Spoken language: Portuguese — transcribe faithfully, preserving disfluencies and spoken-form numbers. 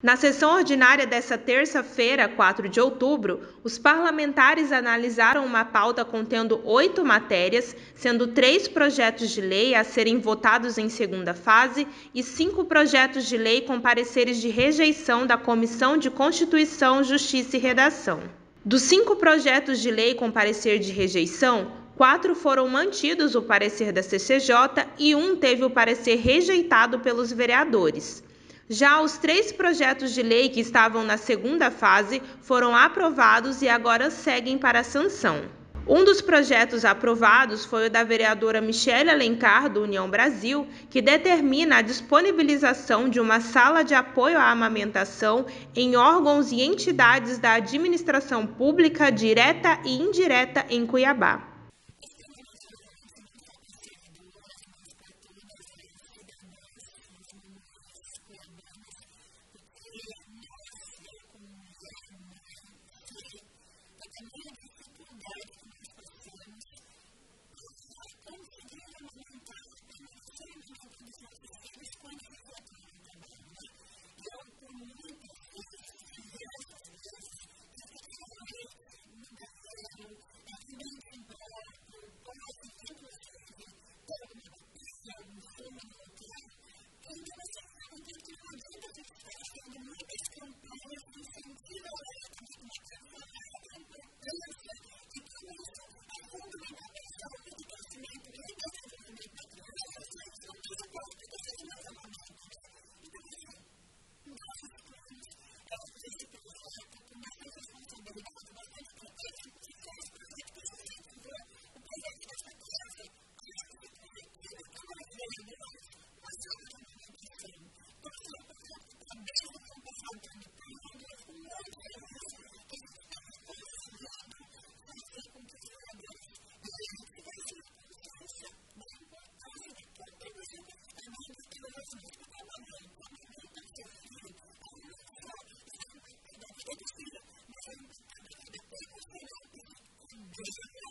Na sessão ordinária desta terça-feira, quatro de outubro, os parlamentares analisaram uma pauta contendo oito matérias, sendo três projetos de lei a serem votados em segunda fase e cinco projetos de lei com pareceres de rejeição da Comissão de Constituição, Justiça e Redação. Dos cinco projetos de lei com parecer de rejeição, quatro foram mantidos o parecer da C C J e um teve o parecer rejeitado pelos vereadores. Já os três projetos de lei que estavam na segunda fase foram aprovados e agora seguem para a sanção. Um dos projetos aprovados foi o da vereadora Michele Alencar, do União Brasil, que determina a disponibilização de uma sala de apoio à amamentação em órgãos e entidades da administração pública direta e indireta em Cuiabá. Thank you.